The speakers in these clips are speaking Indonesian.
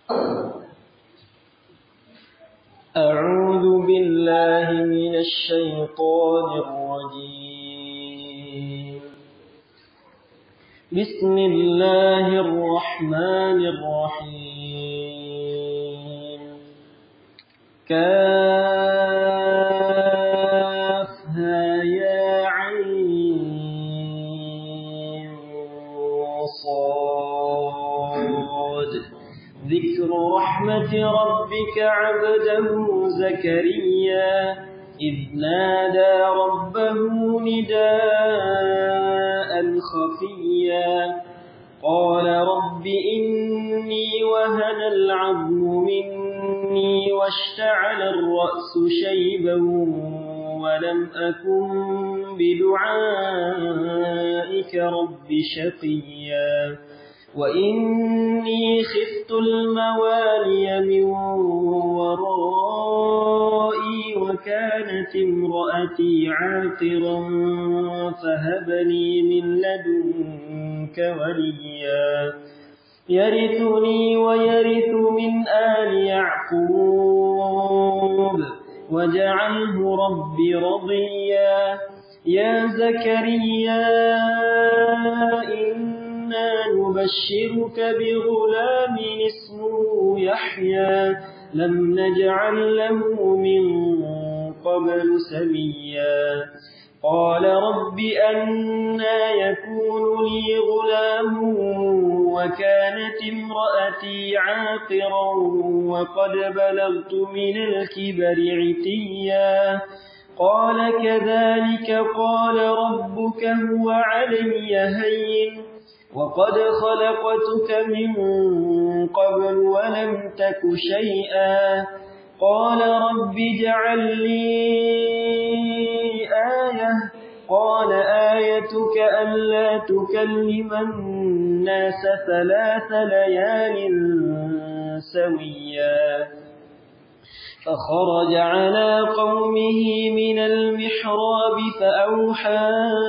أعوذ بالله من الشيطان الرجيم. بسم الله الرحمن الرحيم. كافها يا عين صاد. ذكر رحمة ربك عبده زكريا إذ نادى ربه نداء خفيا قال رب إني وهن العظم مني واشتعل الرأس شيبا ولم أكن بدعائك رب شقيا وإني خفت الموالي من ورائي وكانت امرأتي عاقرا فهب لي من لدنك وليا يرثني ويرث من آل يعقوب واجعله رب رضيا يا زكريا إنا نبشرك بغلام اسمه يحيى لم نجعل له من قبل سميا قال رب أنى يكون لي غلام وكانت امرأتي عاقرا وقد بلغت من الكبر عتيا قال كذلك قال ربك هو علي هين وقد خلقتك من قبل ولم تك شيئا قال رب اجعل لي آية قال آيتك ألا تكلم الناس 3 ليال سويا فخرج على قومه من المحراب فأوحى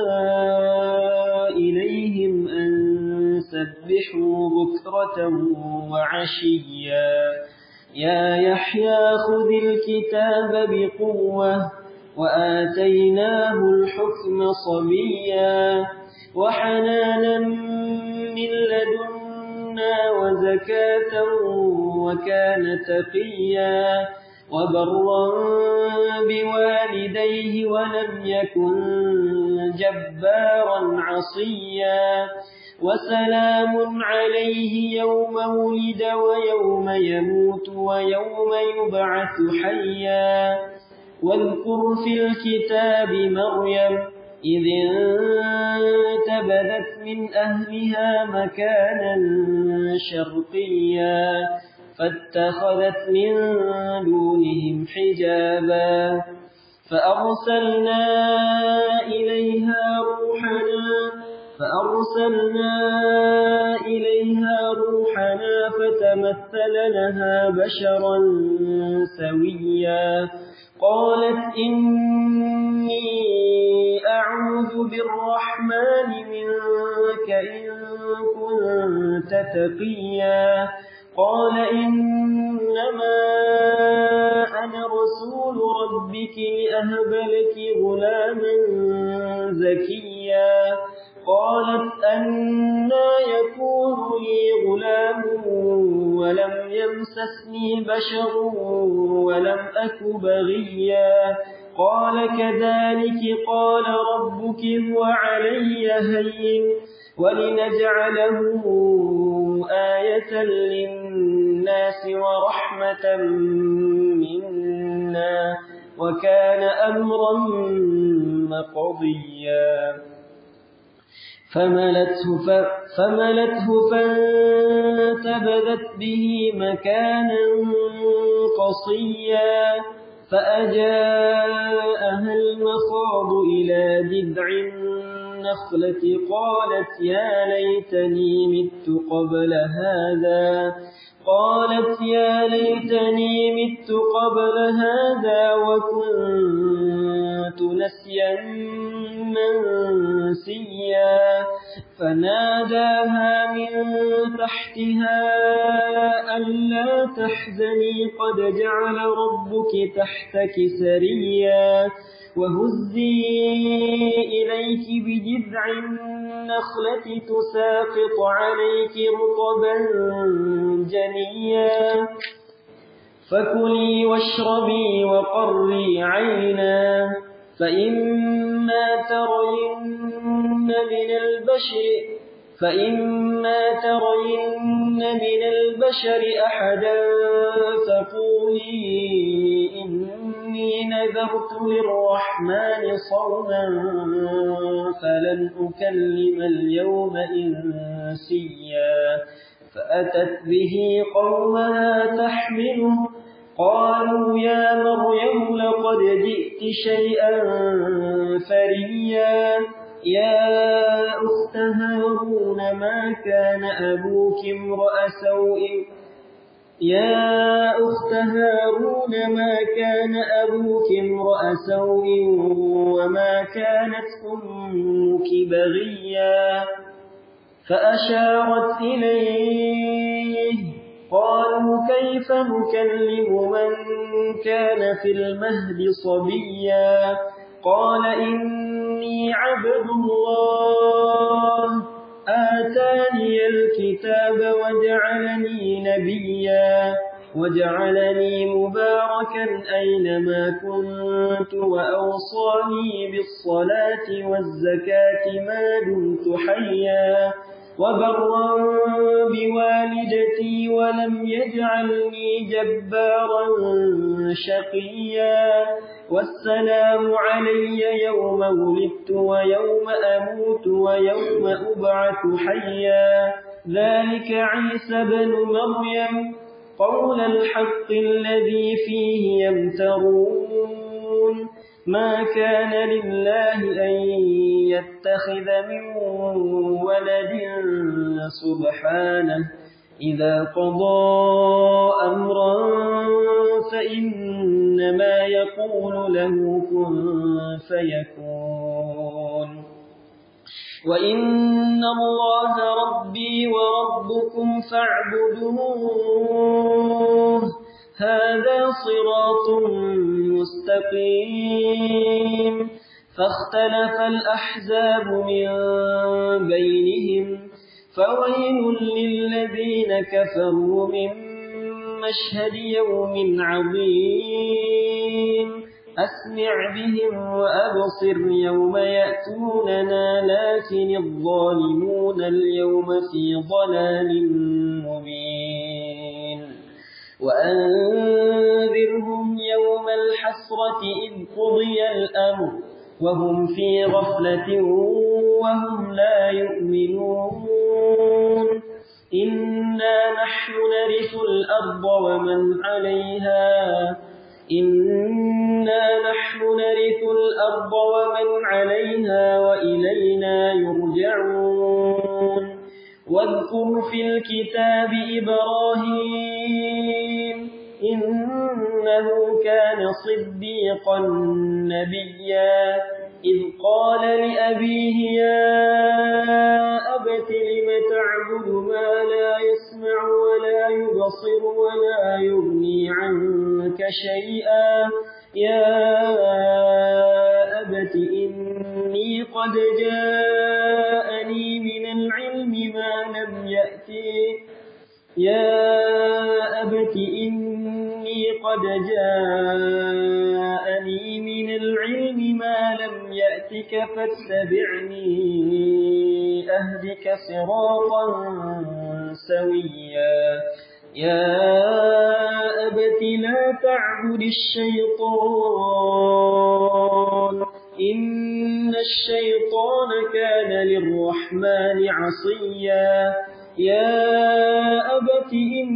إليهم أن سبحوا بكرة وعشيا يا يحيى خذ الكتاب بقوة وآتيناه الحكم صبيا وحنانا من لدنا وزكاة وكان تقيا وبرا بوالديه ولم يكن جبارا عصيا وسلام عليه يوم ولد ويوم يموت ويوم يبعث حيا واذكر في الكتاب مريم إذ انتبذت من أهلها مكانا شرقيا فاتخذت من دونهم حجابا فأرسلنا إليها روحنا فتمثل لها بشرا سويا قالت إني أعوذ بالرحمن منك إن كنت تقيا قال إنما أنا رسول ربك لأهب لك غلاما زكيا قالت أنى يكون لي غلام ولم يمسسني بشر ولم أك بغيا قال كذلك قال ربك هو علي هين ولنجعله آية للناس ورحمة منا وكان أمرا مقضيا فملته فانتبذت به مكانا قصيا فأجاءها المخاض إلى جذع النخلة قالت يا ليتني مت قبل هذا وكنت نسيا منسيا فناداها من تحتها ألا تحزني قد جعل ربك تحتك سريا وهزي إليك بجذع النخلة تساقط عليك رطبا جنيا فكلي واشربي وقري عينا فإما ترين من البشر أحدا فقولي إني نذرت للرحمن صوما فلن أكلم اليوم إنسيا فأتت به قومها تحمله قالوا يا مريم لقد جئت شيئا فريا يا أخت هارون ما كان أبوك امرأ سوء وما كانت أمك بغيا فأشارت إليه قالوا كيف نكلم من كان في المهد صبيا قال إني عبد الله آتاني الكتاب وجعلني نبيا وجعلني مباركا أينما كنت وأوصاني بالصلاة والزكاة ما دمت حيا وبرا بوالدتي ولم يجعلني جبارا شقيا والسلام علي يوم ولدت ويوم أموت ويوم أبعث حيا ذلك عيسى بن مريم قول الحق الذي فيه يمترون ما كان لله أن يتخذ من ولد سبحانه إذا قضى أمرا فإنما يقول له كن فيكون وإن الله ربي وربكم فاعبدوه هذا صراط مستقيم فاختلف الأحزاب من بينهم فويل للذين كفروا من مشهد يوم عظيم أسمع بهم وأبصر يوم يأتوننا لكن الظالمون اليوم في ضلال مبين وأنذرهم يوم الحسرة إذ قضي الأمر وهم في غفلة وهم لا يؤمنون إنا نحن نرث الأرض ومن عليها وإلينا يرجعون واذكر في الكتاب إبراهيم إنه كان صديقا نبيا إذ قال لأبيه يا أبت لم تعبد ما لا يسمع ولا يبصر ولا يغني عنك شيئا يا أبت إني قد جاءني من العلم ما لم يأتك فاتبعني أهدك صراطا سويا يا أبت لا تعبد الشيطان إن الشيطان كان للرحمن عصيا يا أبت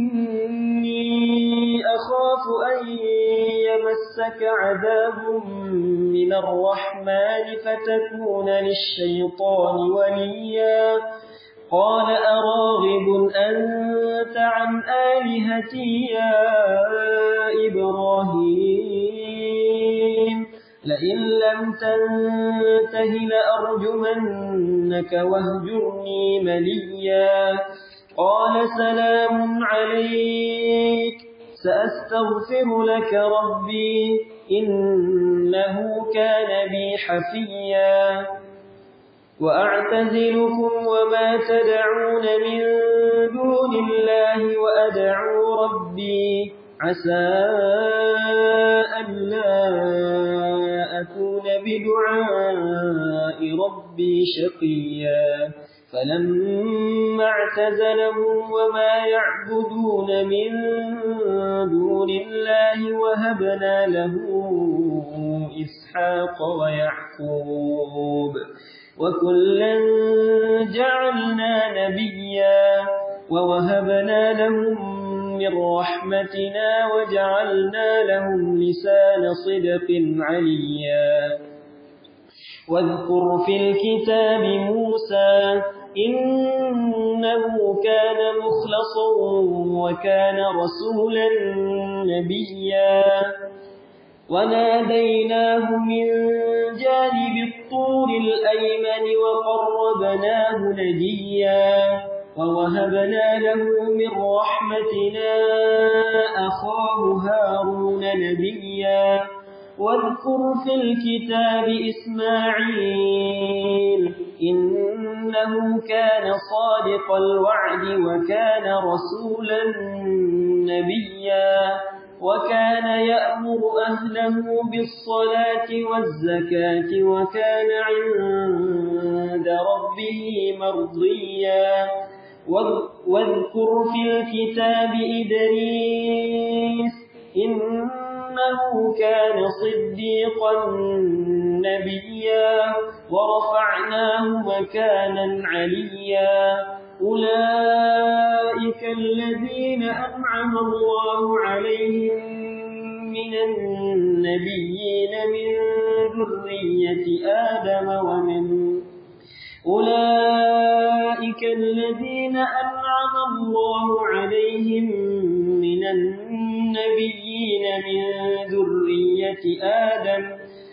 إني أخاف أن يمسك عذاب من الرحمن فتكون للشيطان وليا قال أراغب أنت عن آلهتي يا إبراهيم لئن لم تنته لأرجمنك واهجرني مليا قال سلام عليك سأستغفر لك ربي إنه كان بي حفيا وأعتزلكم وما تدعون من دون الله وأدعو ربي عسى ألا أكون بدعاء ربي شقيا فلما اعتزلهم وما يعبدون من دون الله وهبنا له إسحاق ويعقوب وكلا جعلنا نبيا ووهبنا لهم من رحمتنا وجعلنا لهم لسان صدق عليا واذكر في الكتاب موسى إنه كان مخلصا وكان رسولا نبيا وناديناه من جانب الطور الأيمن وقربناه نجيا ووهبنا له من رحمتنا أخاه هارون نبيا واذكر في الكتاب إسماعيل إنه كان صادق الوعد وكان رسولا نبيا وكان يأمر أهله بالصلاة والزكاة وكان عند ربه مرضيا واذكر في الكتاب إدريس إنه كان صديقا نبيا ورفعناه مكانا عليا أولئك الذين أنعم الله عليهم من النبيين من ذرية آدم أولئك الذين أنعم الله عليهم من النبيين من ذرية آدم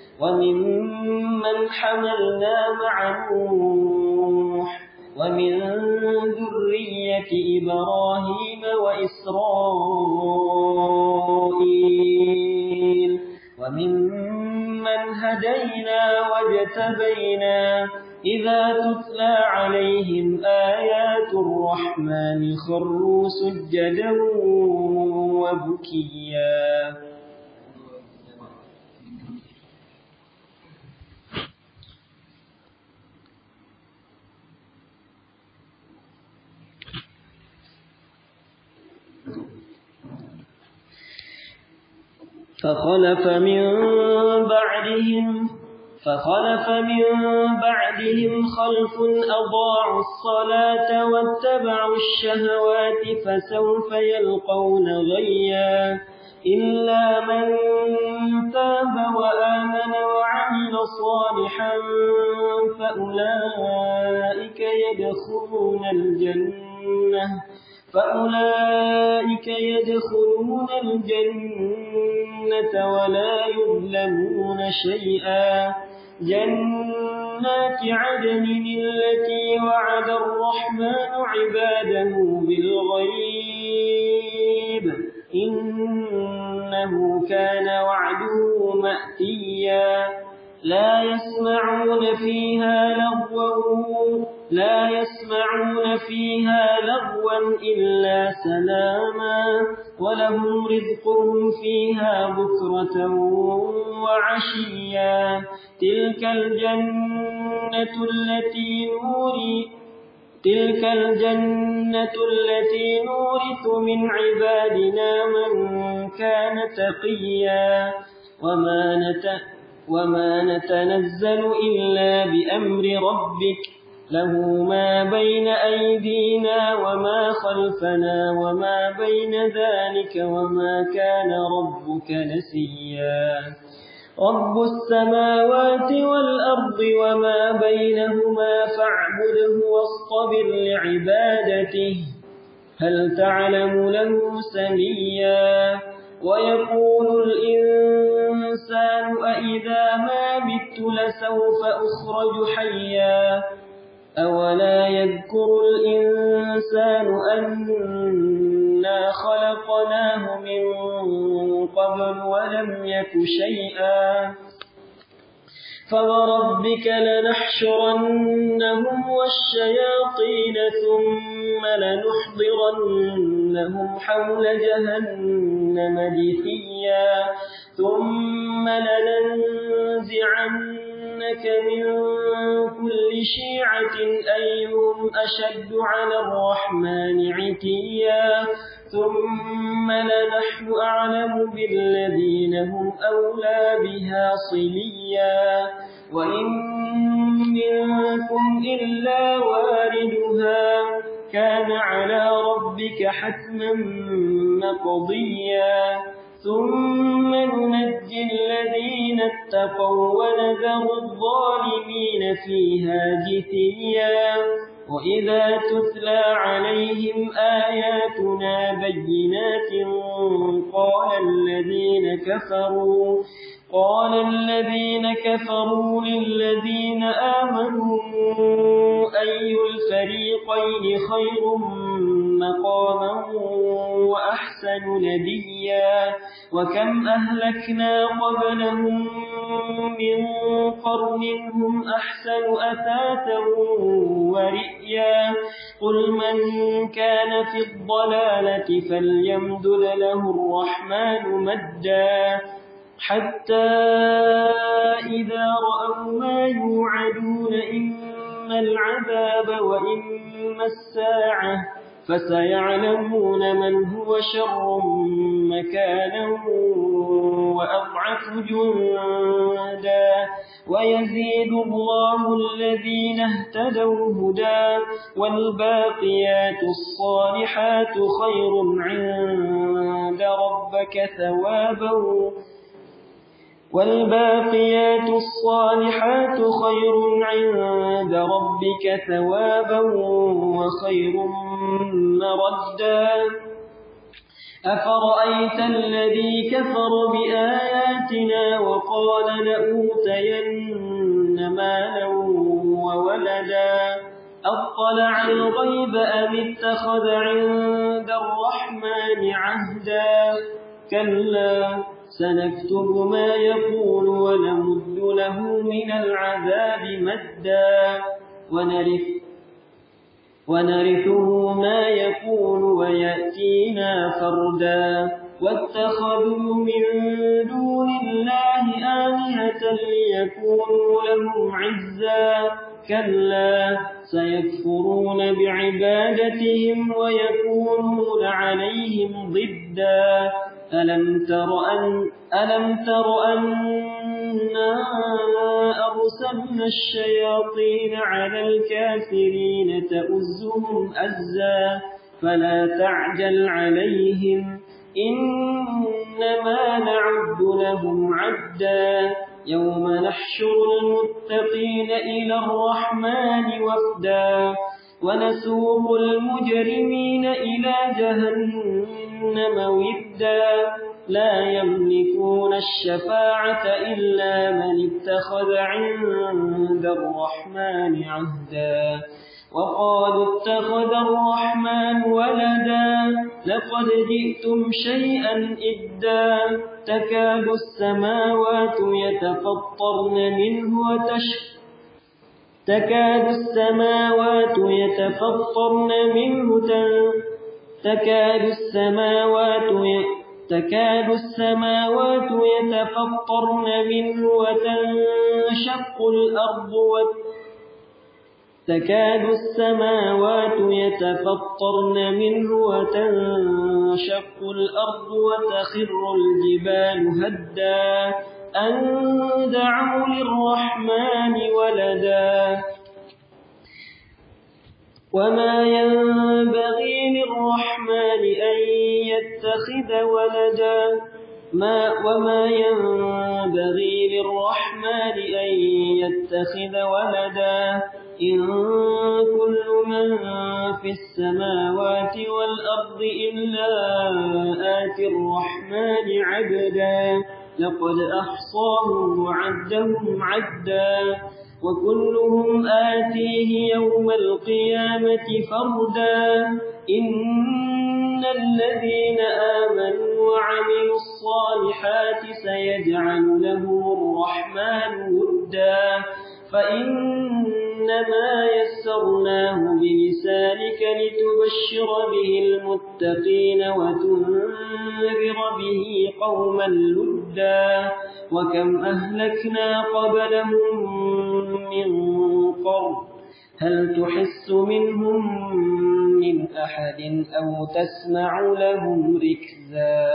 وممن حملنا مع نوح ومن ذرية إبراهيم وإسرائيل وممن هدينا واجتبينا إذا تتلى عليهم آيات الرحمن خروا سجدا وبكيا فخلف من بعدهم خلف أضاعوا الصلاة واتبعوا الشهوات فسوف يلقون غيا إلا من تاب وآمن وعمل صالحا فأولئك يدخلون الجنة ولا يظلمون شيئا جنات عدن التي وعد الرحمن عباده بالغيب إنه كان وعده مأتيا لا يسمعون فيها لغوا إلا سلاما ولهم رزقهم فيها بكرة وعشيا تلك الجنة التي نورث من عبادنا من كان تقيا وما نتنزل إلا بأمر ربك له ما بين أيدينا وما خلفنا وما بين ذلك وما كان ربك نسيا رب السماوات والأرض وما بينهما فاعبده واصطبر لعبادته هل تعلم له سميا ويقول الإنسان أإذا ما مت لسوف أخرج حيا أولا يذكر الإنسان أنا خلقناه من قبل ولم يك شيئا فوربك لنحشرنهم والشياطين ثم لنحضرنهم حول جهنم جثيا ثم لننزعنك من كل شيعة أيهم أشد على الرحمن عتيا ثم لنحن أعلم بالذين هم أولى بها صليا وإن منكم إلا واردها كان على ربك حتما مقضيا ثم ننجي الذين اتقوا ونذر الظالمين فيها جثيا وإذا تتلى عليهم آياتنا بينات قال الذين كفروا للذين آمنوا أي الفريقين خير مقاما وأحسن نديا وكم أهلكنا قبلهم من قرن هم أحسن أثاثا ورئيا قل من كان في الضلالة فليمدد له الرحمن مدا حتى إذا رأوا ما يوعدون إما العذاب وإما الساعة فسيعلمون من هو شر مكانا وأضعف جندا ويزيد الله الذين اهتدوا هدى والباقيات الصالحات خير عند ربك ثوابا والباقيات الصالحات خير عند ربك ثوابا وخير مردا أفرأيت الذي كفر بآياتنا وقال لأوتين مالا وولدا أطلع الغيب أم اتخذ عند الرحمن عهدا كلا سنكتب ما يقول ونمد له من العذاب مدا ونرثه ما يقول ويأتينا فردا واتخذوا من دون الله آلهة ليكونوا لهم عزا كلا سيكفرون بعبادتهم ويكونون عليهم ضدا ألم تر أنا أرسلنا الشياطين على الكافرين تؤزهم أزا فلا تعجل عليهم إنما نعد لهم عدا يوم نحشر المتقين إلى الرحمن وفدا ونسوق المجرمين إلى جهنم ودا لا يملكون الشفاعة إلا من اتخذ عند الرحمن عهدا وقالوا اتخذ الرحمن ولدا لقد جئتم شيئا إدا تكاد السماوات يتفطرن منه تكاد السماوات يتفطرن منه وتنشق الأرض وتخر الجبال هدا أن دعوا للرحمن ولدا وما ينبغي للرحمن أن يتخذ ولدا إن كل من في السماوات والأرض إلا آتي الرحمن عبدا لقد أحصاهم وعدهم عدا وكلهم آتيه يوم القيامة فردا إن الذين آمنوا وعملوا الصالحات سيجعل لهم الرحمن ودا فإنما يسرناه بلسانك لتبشر به المتقين وتنذر به قوما لدا وكم أهلكنا قبلهم من قرن هل تحس منهم من أحد أو تسمع لهم ركزا.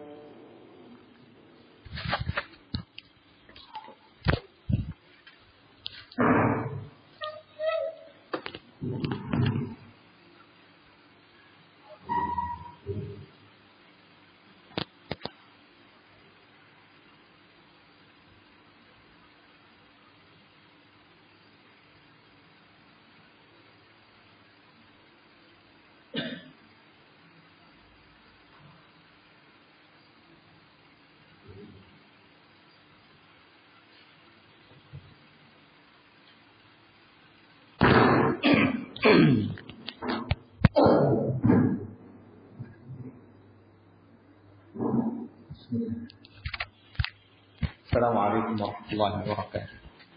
Assalamualaikum warahmatullahi wabarakatuh.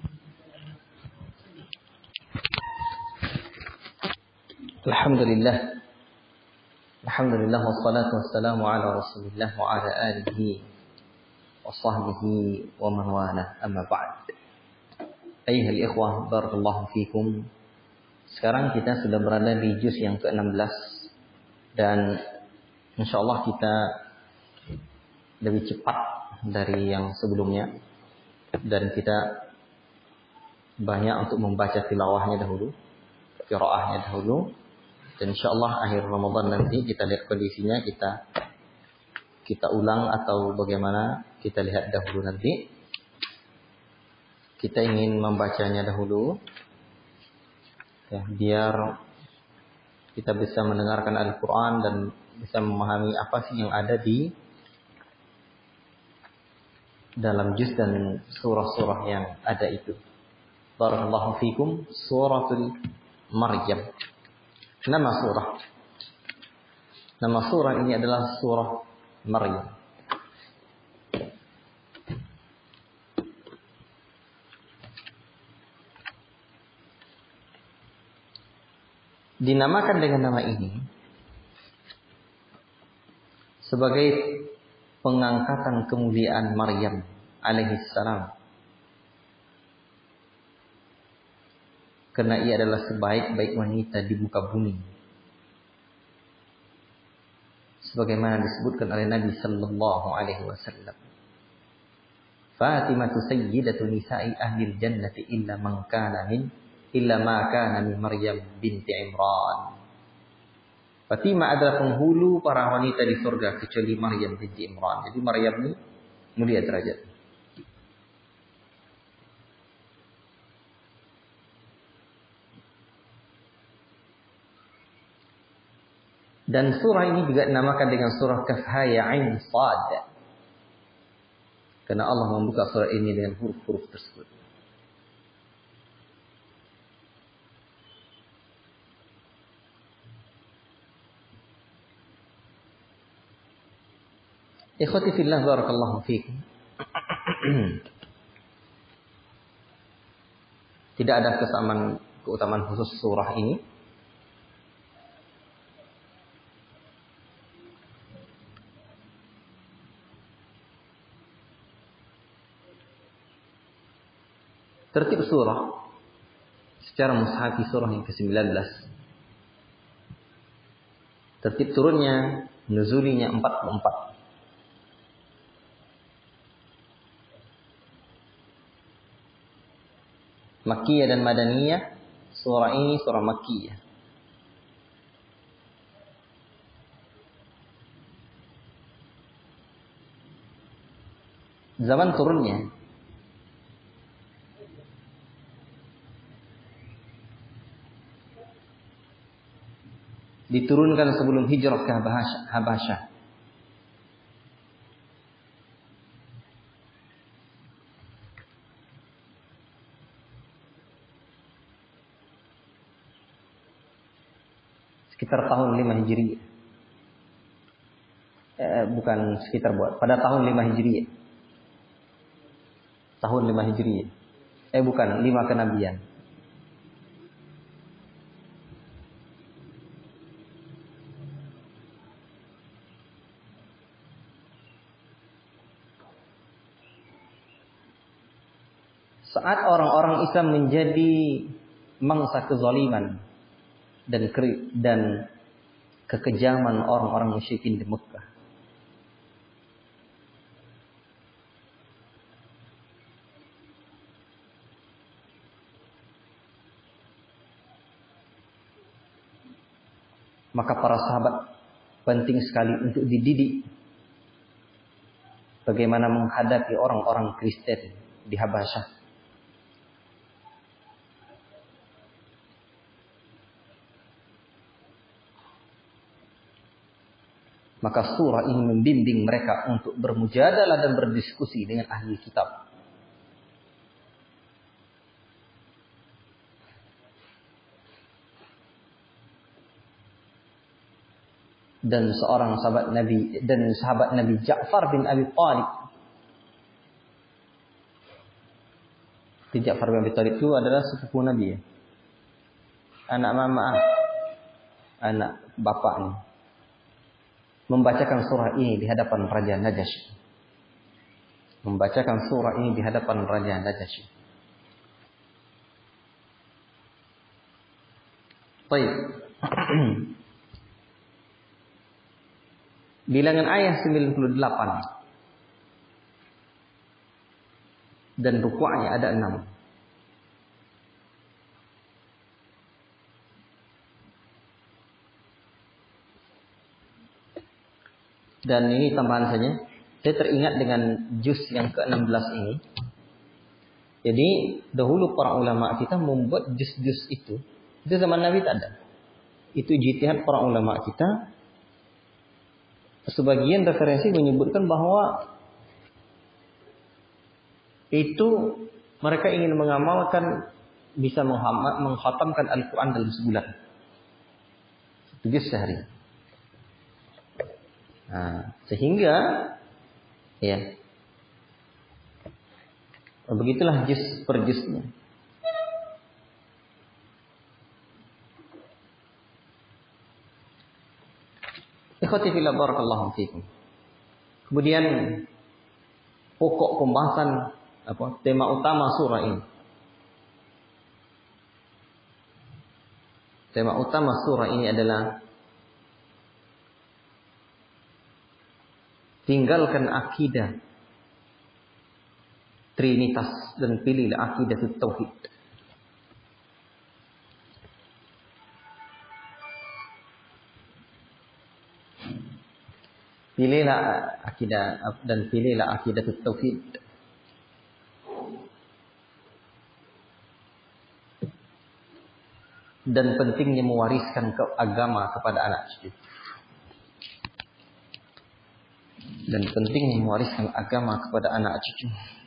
Alhamdulillah wassalatu wassalamu ala Rasulillah wa ala alihi wa sahbihi wa man wala, amma ba'd. Ayyuhal ikhwah, barakallahu fikum. Sekarang kita sudah berada di juz yang ke-16 dan insyaallah kita lebih cepat dari yang sebelumnya dan kita banyak untuk membaca tilawahnya dahulu, qiraahnya dahulu, dan insyaallah akhir Ramadan nanti kita lihat kondisinya, kita ulang atau bagaimana, kita lihat dahulu nanti. Kita ingin membacanya dahulu ya, biar kita bisa mendengarkan Al-Quran dan bisa memahami apa sih yang ada di dalam juz dan surah-surah yang ada itu. Barakallahu fikum. Suratul Maryam. Nama surah ini adalah surah Maryam. Dinamakan dengan nama ini sebagai pengangkatan kemuliaan Maryam alaihissalam, karena ia adalah sebaik-baik wanita di muka bumi, sebagaimana disebutkan oleh Nabi sallallahu alaihi wasallam, Fatimah sayyidatu nisa'i ahlil jannati illa ma kana min Maryam binti Imran. Fatimah adalah penghulu para wanita di surga kecuali Maryam binti Imran. Jadi Maryam ini mulia derajat. Dan surah ini juga dinamakan dengan surah Kaf Ha Ya Ain Shad, karena Allah membuka surah ini dengan huruf-huruf tersebut. Ikhwati fillah, barakallahu fikum. Tidak ada keutamaan khusus surah ini. Tertib surah secara mushafi surah yang ke-19. Tertib turunnya, nuzulinya 44. Makkiyah dan Madaniyah. Surah ini surah Makkiyah. Zaman turunnya diturunkan sebelum hijrah ke Habasyah. sekitar tahun 5 Hijriah. Bukan sekitar, pada tahun 5 Hijriah. Tahun 5 Hijriah. Bukan, 5 kenabian. Saat orang-orang Islam menjadi mangsa kezaliman dan kekejaman orang-orang musyrikin di Mekah. Maka para sahabat penting sekali untuk dididik bagaimana menghadapi orang-orang Kristen di Habasyah. Maka surah ini membimbing mereka untuk bermujadalah dan berdiskusi dengan ahli kitab. Dan seorang sahabat Nabi Ja'far bin Abi Thalib. Ja'far bin Abi Thalib itu adalah sepupu Nabi ya. Anak mama, anak bapaknya. Membacakan surah ini di hadapan Raja Najasyi. Membacakan surah ini di hadapan Raja Najasyi. Baik. Bilangan ayat 98. Dan rukuknya ada 6. Dan ini tambahan saja. Saya teringat dengan juz yang ke-16 ini. Jadi dahulu para ulama kita membuat juz-juz itu. Itu zaman Nabi tak ada. Itu ijtihad para ulama kita. Sebagian referensi menyebutkan bahwa itu mereka ingin mengamalkan bisa mengkhatamkan Al-Quran dalam sebulan. 7 sehari. Nah, sehingga ya begitulah juz per juznya. Ikhwati fillah barakallahu fikum. Kemudian pokok pembahasan tema utama surah ini. Tema utama surah ini adalah tinggalkan akidah Trinitas dan pilihlah akidah tauhid. Pilihlah akidah dan pilihlah akidah tauhid. Dan pentingnya mewariskan agama kepada anak cucu. Dan pentingnya mewariskan agama kepada anak cucu.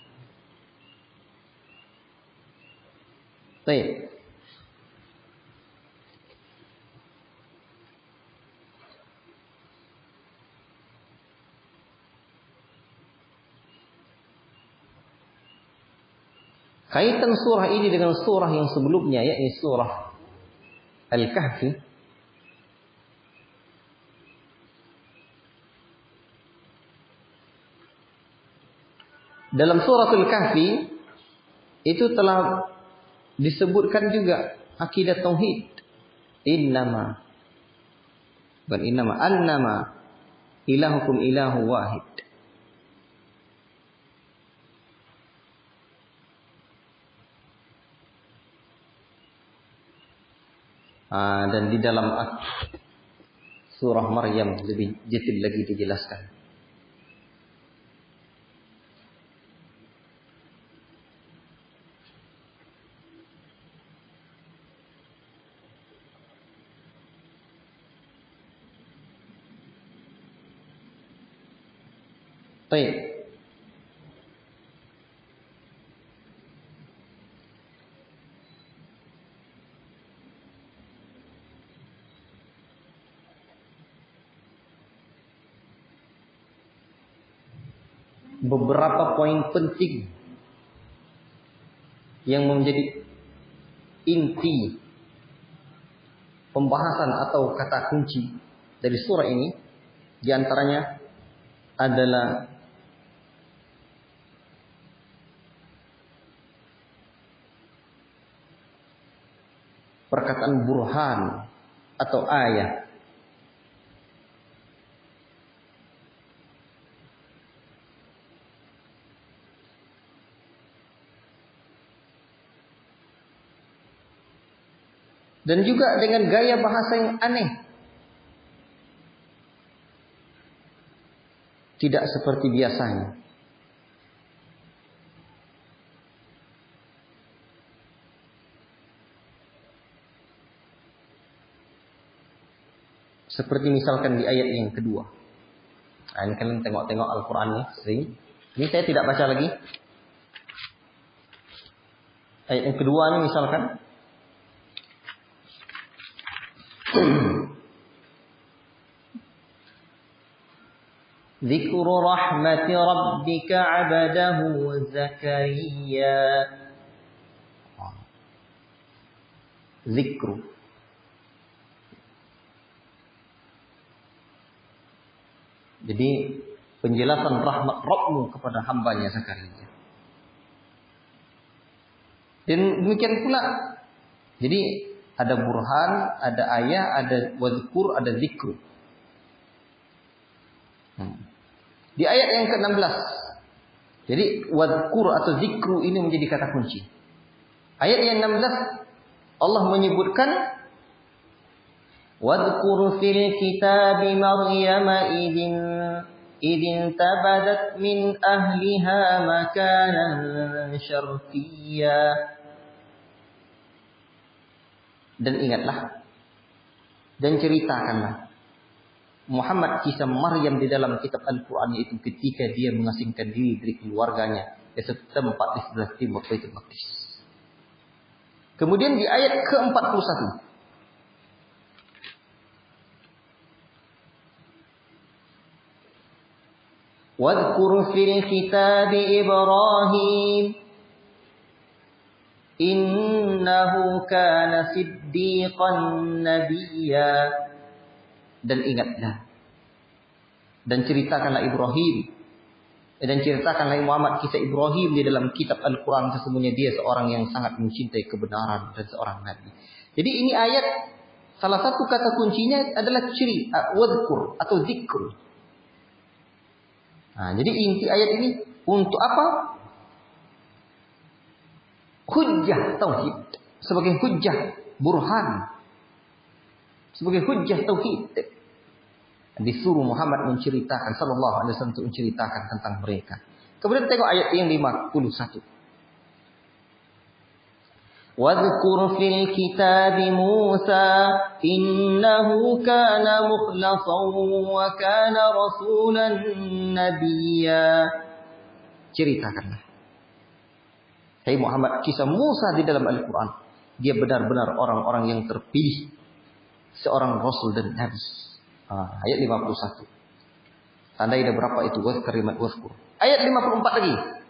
Baik. Kaitan surah ini dengan surah yang sebelumnya, yakni surah Al-Kahfi. Dalam surah Al-Kahfi itu telah disebutkan juga akidah tauhid. Annama ilahukum ilahu wahid. Dan di dalam surah Maryam lebih detail lagi dijelaskan. Baik. beberapa poin penting yang menjadi inti pembahasan atau kata kunci dari surah ini. Di antaranya adalah perkataan burhan atau ayat. Dan juga dengan gaya bahasa yang aneh. Tidak seperti biasanya. Seperti misalkan di ayat yang kedua. Nah, ini kalian tengok-tengok Al-Qurannya sering. Ini saya tidak baca lagi. Ayat yang kedua ini misalkan. Dzikru rahmati rabbika 'abdahu Zakaria. Zikru. Jadi penjelasan rahmat Rabbmu kepada hambanya Zakaria. Dan demikian pula. Jadi ada burhan, ada ayat, ada wadzkur, ada zikru. Di ayat yang ke-16. Jadi wadzkur atau zikru ini menjadi kata kunci. Ayat yang 16 Allah menyebutkan wadzkur fil kitab Maryam idin tabadat min ahliha makanan syarqiyya. Dan ingatlah dan ceritakanlah Muhammad kisah Maryam di dalam kitab Al-Quran itu ketika dia mengasingkan diri dari keluarganya di tempat di sebelah timur Baitul Maqdis. Kemudian di ayat ke-41 Wadhkur fil kitab Ibrahim innahu kana siddiqan nabiyya. Dan ingatlah dan ceritakanlah Ibrahim dan ceritakanlah Muhammad kisah Ibrahim di dalam kitab Al-Quran. Sesungguhnya dia seorang yang sangat mencintai kebenaran dan seorang nabi. Jadi ini ayat salah satu kata kuncinya adalah wadhkur atau zikr. Nah, jadi inti ayat ini untuk apa? Hujjah tauhid, sebagai hujjah burhan, sebagai hujjah tauhid. Disuruh Muhammad menceritakan sallallahu alaihi wasallam untuk menceritakan tentang mereka. Kemudian tengok ayat yang 51. Wadhkur fil kitab Musa innahu kana mukhlasan wa kana rasulan nabiyya. Ceritakanlah, hai Muhammad, kisah Musa di dalam Al-Quran. Dia benar-benar orang-orang yang terpilih, seorang rasul dan nabi. Ayat 51. Tandai ada berapa itu kalimat wazkur. Ayat 54 lagi.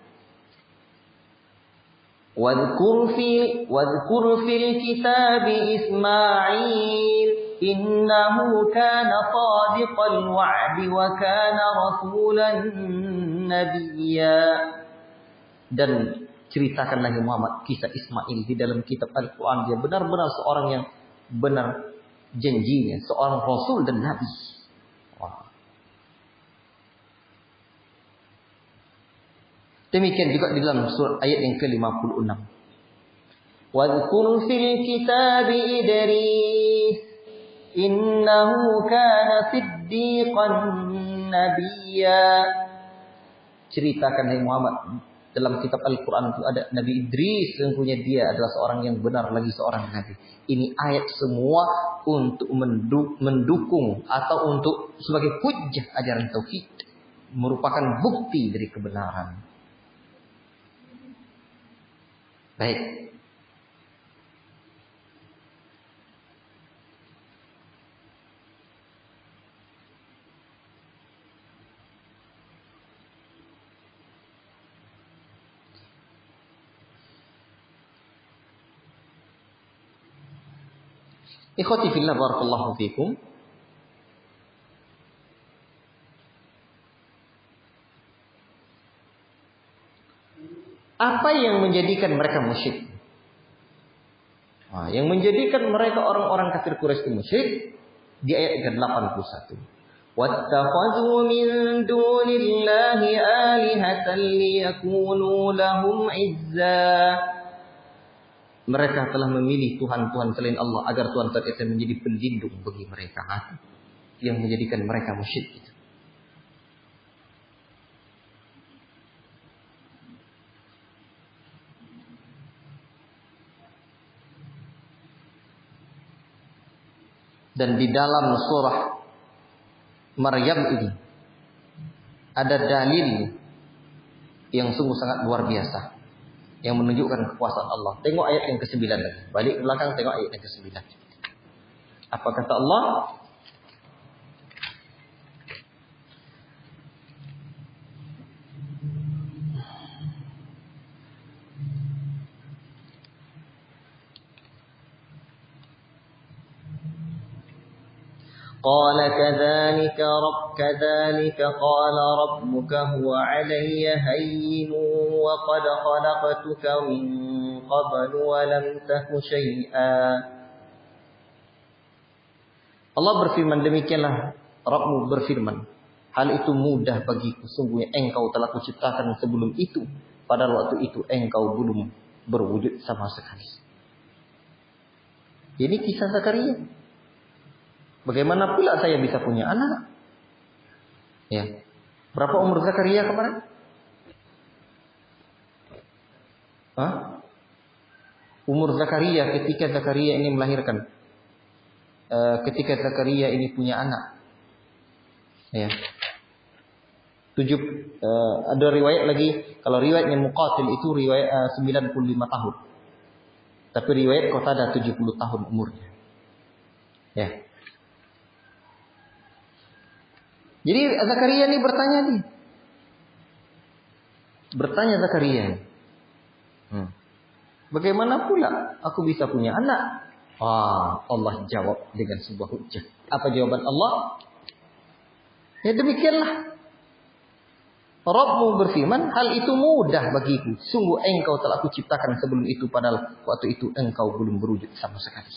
Wadhkur fil kitab Ismail innahu kana sadiqal wa'di wa kana rasulan nabiyya. Dan ceritakanlah Muhammad kisah Ismail di dalam kitab Al-Quran. Dia benar-benar seorang yang benar janjinya, seorang rasul dan nabi. Demikian juga di dalam surat ayat yang ke-56. Wadhkur fil kitab Idris innahu kana siddiqan nabiyya. Ceritakan hai Muhammad, dalam kitab Al-Quran itu ada Nabi Idris, sesungguhnya dia adalah seorang yang benar lagi seorang nabi. Ini ayat semua untuk mendukung atau untuk sebagai hujjah ajaran tauhid, merupakan bukti dari kebenaran. Baik. Ikhwati fillah barakallahu fikum. Apa yang menjadikan mereka musyrik? Yang menjadikan mereka orang-orang kafir Quraisy itu musyrik di ayat ke-81. وَاتَّخَذُوا مِن دُونِ اللَّهِ آلِهَةً لِيَكُونُوا لَهُمْ عِزًّا. Mereka telah memilih Tuhan-Tuhan selain Allah agar Tuhan itu menjadi pelindung bagi mereka. Yang menjadikan mereka musyrik itu. Dan di dalam surah Maryam ini ada dalil yang sungguh sangat luar biasa yang menunjukkan kekuasaan Allah. Tengok ayat yang ke-9 lagi. Balik ke belakang, tengok ayat yang ke-9. Apa kata Allah? قال كذلك قال ربك هو علي هين وقد خلقتك من قبل ولم تك شيئا. Allah berfirman, demikianlah Rabbmu berfirman, hal itu mudah bagiku, sungguhnya engkau telah kuciptakan sebelum itu, padahal waktu itu engkau belum berwujud sama sekali. Jadi kisah Zakaria. Bagaimana pula saya bisa punya anak? Ya. Berapa umur Zakaria kemarin? Umur Zakaria ketika Zakaria ini melahirkan. Ketika Zakaria ini punya anak. Ya. Ada riwayat lagi, kalau riwayatnya Muqatil itu riwayat 95 tahun. Tapi riwayat Qatadah 70 tahun umurnya. Ya. Jadi Zakaria ini bertanya Zakaria. Bagaimana pula aku bisa punya anak? Allah jawab dengan sebuah hujjah. Apa jawaban Allah? Ya demikianlah. Rabbmu berfirman, hal itu mudah bagiku. Sungguh engkau telah aku ciptakan sebelum itu, padahal waktu itu engkau belum berwujud sama sekali.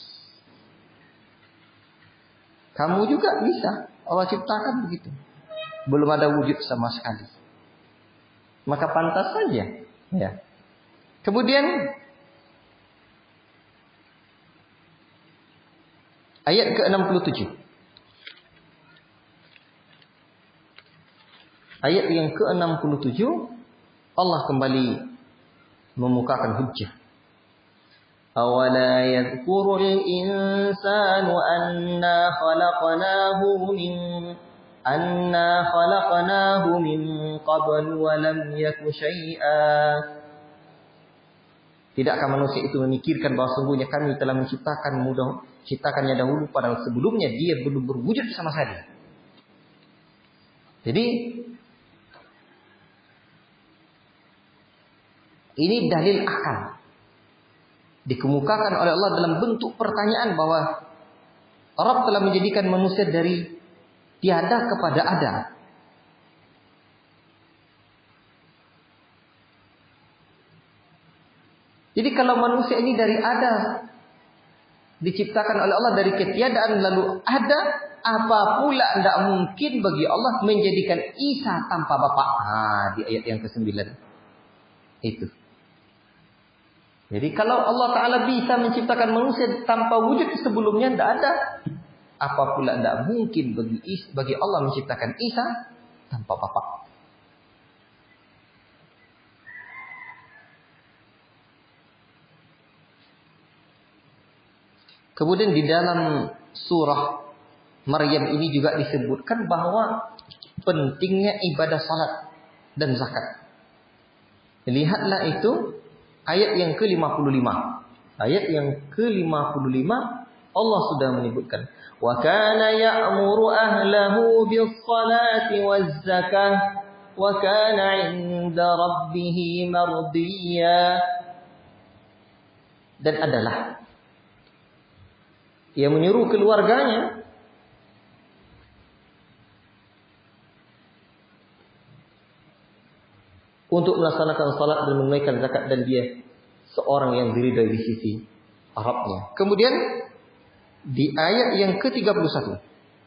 Kamu juga bisa. Allah ciptakan begitu. Belum ada wujud sama sekali. Maka pantas saja. Ya. Kemudian ayat ke-67. Ayat yang ke-67 Allah kembali memukakan hujjah. أَوَلَا يَذْكُرُ الْإِنسَانُ أَنَّا خَلَقْنَاهُ مِنْ قَبْلُ وَلَمْ يَكُ شَيْئًا. Tidakkah manusia itu memikirkan bahwa sungguhnya kami telah menciptakannya dahulu, padahal sebelumnya dia belum berwujud sama sekali. Jadi ini dalil akal. Dikemukakan oleh Allah dalam bentuk pertanyaan bahwa Rabb telah menjadikan manusia dari tiada kepada ada. Jadi kalau manusia ini dari ada, diciptakan oleh Allah dari ketiadaan lalu ada, apa pula tidak mungkin bagi Allah menjadikan Isa tanpa bapak. Di ayat yang ke-9 itu. Jadi kalau Allah Ta'ala bisa menciptakan manusia tanpa wujud sebelumnya, tidak ada. Apa pula tidak mungkin bagi Allah menciptakan Isa tanpa bapa. Kemudian di dalam surah Maryam ini juga disebutkan bahwa pentingnya ibadah salat dan zakat. Lihatlah itu. Ayat yang ke-55. Ayat yang ke-55 Allah sudah menyebutkan, wa kana ya'muru ahlahu bis-salati waz-zakah wa kana 'inda rabbih mardiyya. Dan adalah Ia menyuruh keluarganya untuk melaksanakan salat dan menunaikan zakat, dan dia seorang yang diridhai di sisi Arabnya. Kemudian di ayat yang ke-31,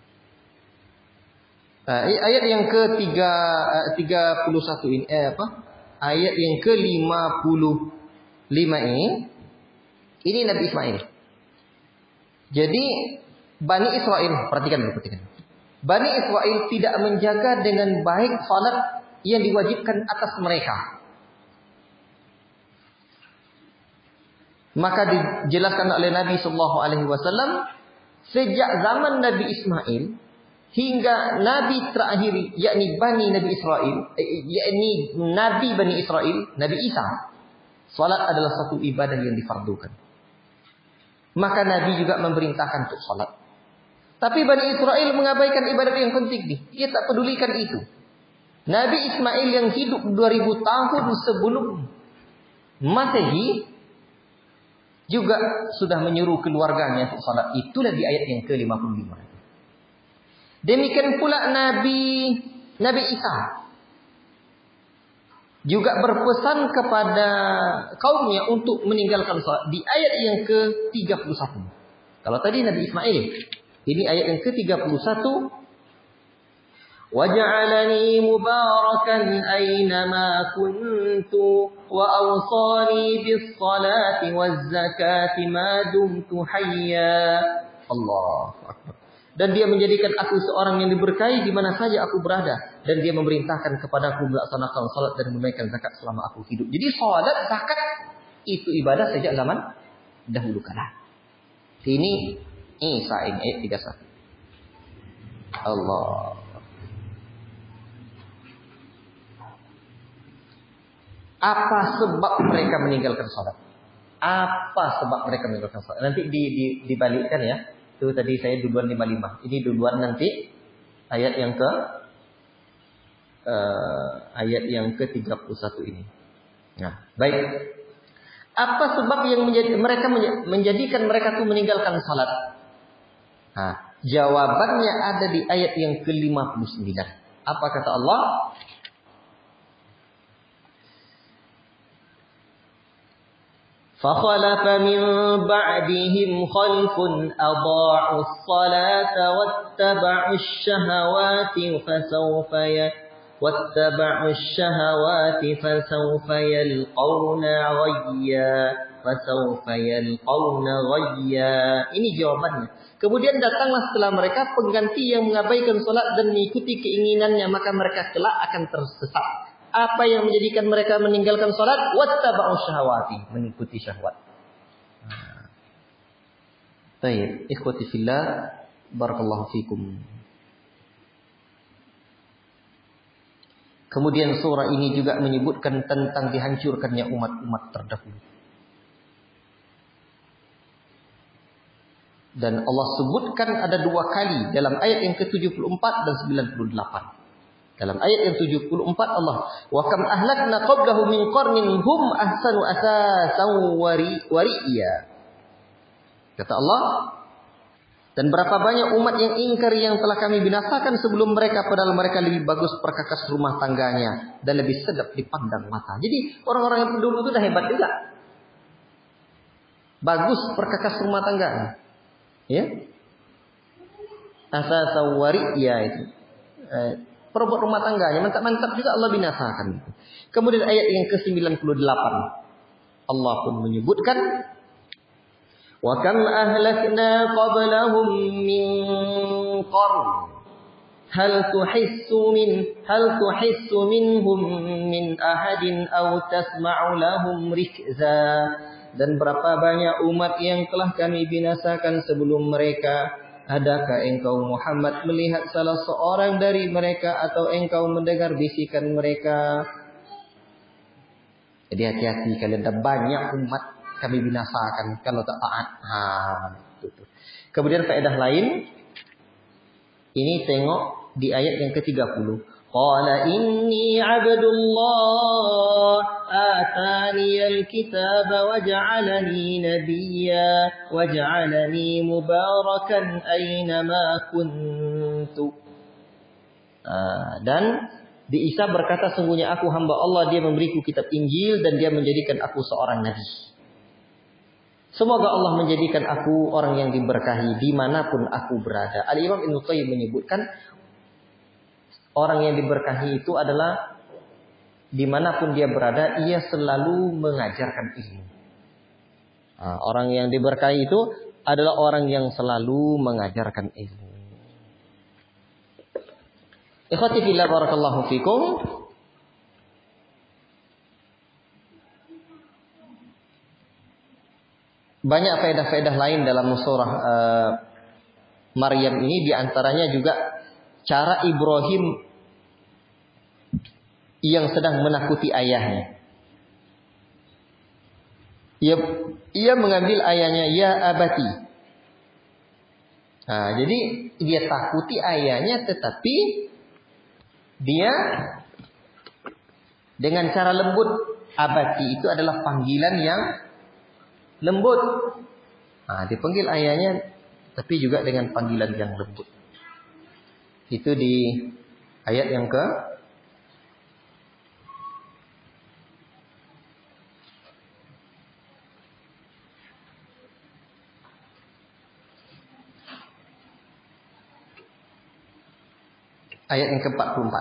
ayat yang ke-31 ini ayat yang ke-55 ini Nabi Ismail. Jadi Bani Israel, perhatikan. Bani Israel tidak menjaga dengan baik salat yang diwajibkan atas mereka. Maka dijelaskan oleh Nabi sallallahu alaihi wasallam, sejak zaman Nabi Ismail hingga nabi terakhir, yakni Bani Nabi Israel, yakni Nabi Bani Israel, Nabi Isa, salat adalah satu ibadah yang difardukan. Maka Nabi juga memerintahkan untuk salat. Tapi Bani Israel mengabaikan ibadah yang penting nih. Dia tak pedulikan itu. Nabi Ismail yang hidup 2000 tahun sebelum Masehi juga sudah menyuruh keluarganya untuk salat. Itulah di ayat yang ke-55. Demikian pula Nabi Isa juga berpesan kepada kaumnya untuk meninggalkan salat di ayat yang ke-31. Kalau tadi Nabi Ismail, ini ayat yang ke-31. وَجَعَلَنِي مُبَارَكًا أَيْنَمَا كُنْتُ وَأَوْصَانِي بِالصَّلَاةِ وَالزَّكَاةِ مَا دُمْتُ حَيًّا. Allahu Akbar. Dan dia menjadikan aku seorang yang diberkahi di mana saja aku berada, dan dia memerintahkan kepadaku melaksanakan salat dan menunaikan zakat selama aku hidup. Jadi salat, zakat itu ibadah sejak zaman dahulu kala. Ini Isa ini ayat 31. Allah. Apa sebab mereka meninggalkan salat? Apa sebab mereka meninggalkan salat? Nanti dibalikkan ya. Itu tadi saya duluan 55. Ini duluan nanti ayat yang ke-31 ini. Nah, baik. Apa sebab yang menjadikan mereka itu meninggalkan salat? Nah, jawabannya ada di ayat yang ke-59. Apa kata Allah? فَخَلَفَ مِنْ بَعْدِهِمْ خَلْفٌ أَضَاعُوا الصَّلَاةَ وَاتَّبَعُوا الشَّهَوَاتِ فَسَوْفَ يَلْقَوْنَ غَيًّا. Ini jawabannya. Kemudian datanglah setelah mereka pengganti yang mengabaikan salat dan mengikuti keinginannya, maka mereka kelak akan tersesat. Apa yang menjadikan mereka meninggalkan salat? Wattaba'u syahawati, mengikuti syahwat. Baik, ikhwati fillah, barakallahu fikum. Kemudian surah ini juga menyebutkan tentang dihancurkannya umat-umat terdahulu. Dan Allah sebutkan ada dua kali dalam ayat yang ke-74 dan 98. Dalam ayat yang 74 Allah, wa kam ahlakna qablahum min qarnin hum ahsanu asasan wari'ya. Kata Allah, dan berapa banyak umat yang ingkar yang telah kami binasakan sebelum mereka, padahal mereka lebih bagus perkakas rumah tangganya dan lebih sedap dipandang mata. Jadi orang-orang yang dulu itu dah hebat juga. Bagus perkakas rumah tangganya. Ya. Asasan wari'ya itu. Perbuat rumah tangganya mantap-mantap juga Allah binasakan. Kemudian ayat yang ke-98 Allah pun menyebutkan, wa kam ahlakna qablahum min qarn hal tuhissu minhum min ahadin aw tasma'u lahum rikza. Dan berapa banyak umat yang telah kami binasakan sebelum mereka. Adakah engkau Muhammad melihat salah seorang dari mereka atau engkau mendengar bisikan mereka? Jadi hati-hati, kalian ada banyak umat kami binasakan kalau tak taat. Kemudian faedah lain, ini tengok di ayat yang ke-30. Qala inni 'abdullah آتاني الكتاب وجعلني نبيا وجعلني مباركا أينما كنت. Dan di Isa berkata, sungguhnya aku hamba Allah, dia memberiku kitab Injil dan dia menjadikan aku seorang nabi. Semoga Allah menjadikan aku orang yang diberkahi dimanapun aku berada. Al-Imam Ibnu Qayyim menyebutkan orang yang diberkahi itu adalah dimanapun dia berada, ia selalu mengajarkan ilmu. Orang yang diberkahi itu adalah orang yang selalu mengajarkan ilmu. Ikhwati fillah barakallahu fikum. Banyak faedah-faedah lain dalam surah Maryam ini, diantaranya juga cara Ibrahim yang sedang menakuti ayahnya. Ia mengambil ayahnya, ya abati. Jadi dia takuti ayahnya, tetapi dia dengan cara lembut. Abati itu adalah panggilan yang lembut. Dipanggil ayahnya, tapi juga dengan panggilan yang lembut. Itu di ayat yang ke ayat yang ke-44.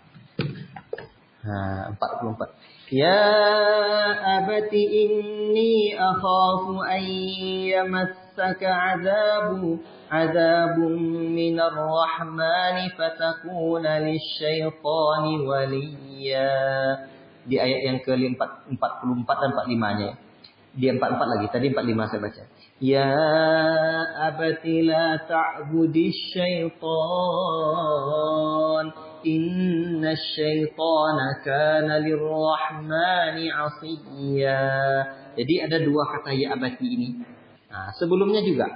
44. Ya abati inni akhafu an yamassaka azabun minar rahmani fatakuna lisyaitani waliya. Di ayat yang ke-44 dan 45-nya. Di 44 lagi, tadi 45 saya baca. Ya abati la ta'budis syaitan, inna syaitana kana lirrahmani asiyya. Jadi ada dua kata ya abati ini. Sebelumnya juga.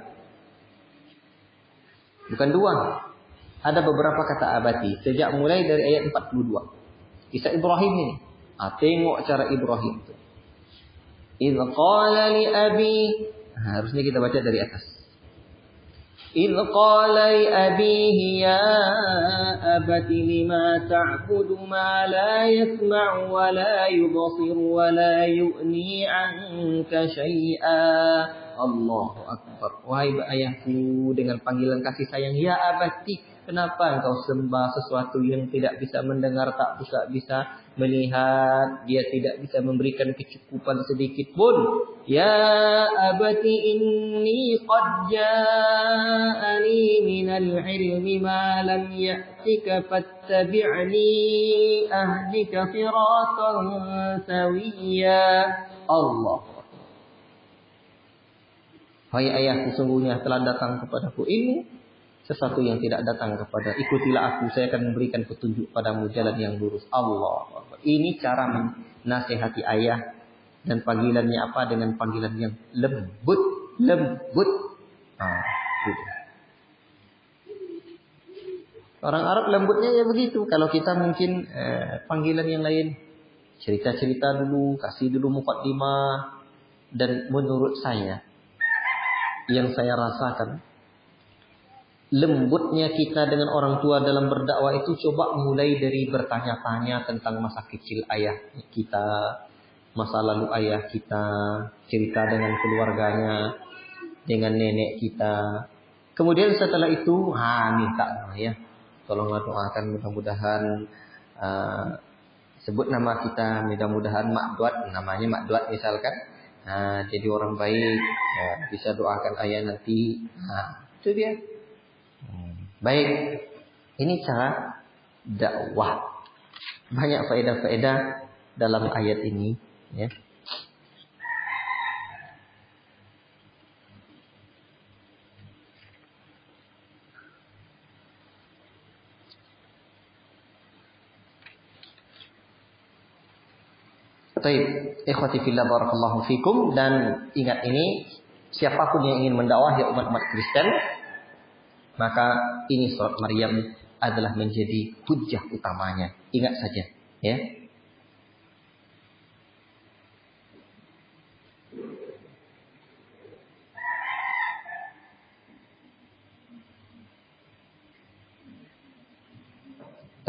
Bukan dua. Ada beberapa kata abati. Sejak mulai dari ayat 42. Kisah Ibrahim ini. Tengok cara Ibrahim itu. Idh qala li abi. Harusnya kita baca dari atas. Idh qala li abihi ya abati lima ta'budu ma la yasma'u wa la yubsir wa la yu'ni 'anka syai'a. Allahu akbar. Wahai ayahku, dengan panggilan kasih sayang, ya abati, kenapa engkau sembah sesuatu yang tidak bisa mendengar, tak bisa melihat, dia tidak bisa memberikan kecukupan sedikit pun. Ya abati inni qad ja'ani minal ilmi ma lam ya'tika fattabi'ni ahdika siratan sawiyya. Allah. Hai ayahku, sesungguhnya telah datang kepadaku ilmu, sesuatu yang tidak datang kepada. Ikutilah aku, saya akan memberikan petunjuk padamu jalan yang lurus. Allah. Ini cara menasihati ayah, dan panggilannya apa? Dengan panggilan yang lembut. Gitu. Orang Arab lembutnya ya begitu. Kalau kita mungkin panggilan yang lain, cerita-cerita dulu, kasih dulu muqaddimah. Dan menurut saya, yang saya rasakan, lembutnya kita dengan orang tua dalam berdakwah itu coba mulai dari bertanya-tanya tentang masa kecil ayah kita, masa lalu ayah kita, cerita dengan keluarganya, dengan nenek kita. Kemudian setelah itu, minta ya, tolong doakan mudah-mudahan sebut nama kita, mudah-mudahan Mak Duat, namanya Mak Duat misalkan. Jadi orang baik, bisa doakan ayah nanti. Itu dia. Baik, ini cara dakwah. Banyak faedah-faedah dalam ayat ini, ya. Baik, ikhwati fillah barakallahu fikum, dan ingat ini, siapapun yang ingin mendakwahi umat-umat Kristen, maka ini surat Maryam adalah menjadi hujjah utamanya. Ingat saja, ya.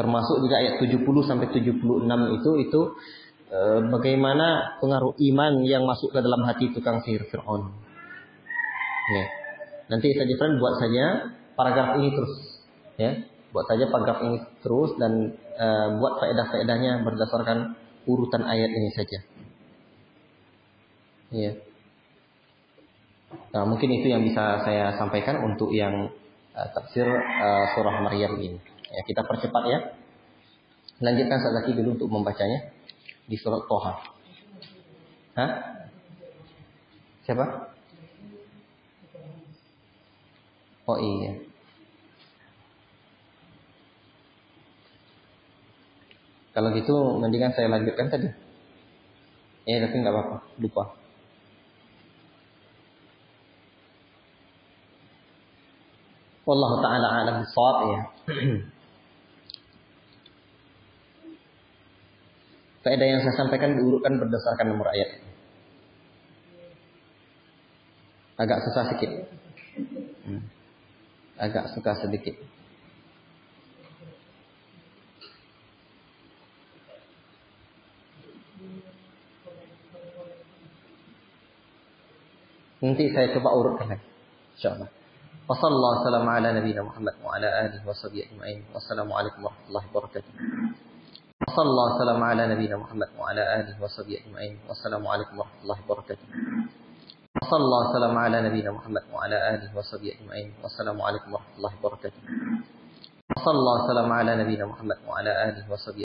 termasuk juga ayat 70 sampai 76 itu bagaimana pengaruh iman yang masuk ke dalam hati tukang sihir Fir'aun. Ya. Nanti saja friend buat saja paragraf ini terus, ya. Buat saja paragraf ini terus dan buat faedah-faedahnya berdasarkan urutan ayat ini saja. Ya. Nah, mungkin itu yang bisa saya sampaikan untuk yang tafsir surah Maryam ini. Ya, kita percepat ya. Lanjutkan sekali lagi dulu untuk membacanya di surat Toha. Hah? Siapa? Oh iya. Kalau gitu mendingan saya lanjutkan tadi. Ya, tapi nggak apa-apa, lupa. Wallahu ta'ala a'lam bishawab ya. Faedah yang saya sampaikan diurutkan berdasarkan nomor ayat. Agak susah sedikit. Agak susah sedikit. Nanti saya coba urutkan lagi. Insyaallah. Wassallallahu ala nabiyina Muhammad wa ala alihi washabihi ajma'in. Wassalamualaikum warahmatullahi wabarakatuh. Wassallallahu ala nabiyina Muhammad wa ala alihi washabihi ajma'in. Wassalamualaikum warahmatullahi wabarakatuh. Wassallallahu ala nabiyina Muhammad wa ala alihi washabihi ajma'in. Wassalamualaikum warahmatullahi wabarakatuh. Wassallallahu ala nabiyina Muhammad wa ala alihi washabihi